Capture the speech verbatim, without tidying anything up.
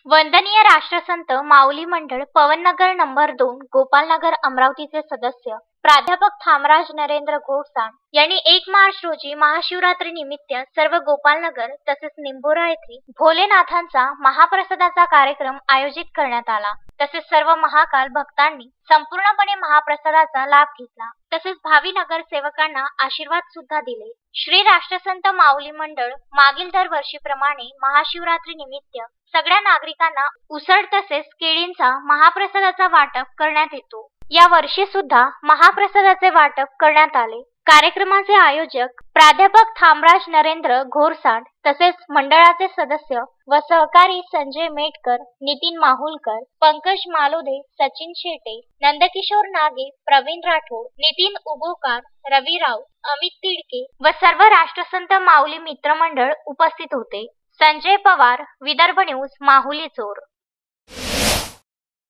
वंदनीय राष्ट्रसंत माऊली मंडळ पवननगर नंबर दोन गोपालनगर अमरावतीचे सदस्य प्राध्यापक थामराज नरेंद्र घोडसाण यांनी एक मार्च रोजी महाशिवरात्री निमित्त सर्व गोपालनगर तसेच निंबोरा येथे भोलेनाथांचा महाप्रसादाचा कार्यक्रम आयोजित करण्यात आला। तसेच सर्व महाकाल भक्तांनी संपूर्णपणे महाप्रसादाचा लाभ घेतला। तसेच भावी नगरसेवकांना आशीर्वाद सुद्धा दिले। श्री राष्ट्रसंत माऊली मंडळ मागील दरवर्षीप्रमाणे महाशिवरात्री निमित्त सगळ्या नागरिकांना उसळ तसेच केळींचा महाप्रसादाचा वाटप करण्यात येतो। या वर्षी सुद्धा महाप्रसादाचे वाटप करण्यात आले। कार्यक्रमाचे आयोजक प्राध्यापक थामराज नरेंद्र घोडसाण तसेच मंडळाचे सदस्य व सहकारी संजय मेटकर, नितीन माहुलकर, पंकज मालोदे, सचिन शेटे, नंदकिशोर नागे, प्रवीण राठोड, नितीन उगोकार, रवी राव, अमित तिडके व सर्व राष्ट्रसंत माऊली मित्रमंडळ उपस्थित होते। संजय पवार, विदर्भ न्यूज, माहुली चोर।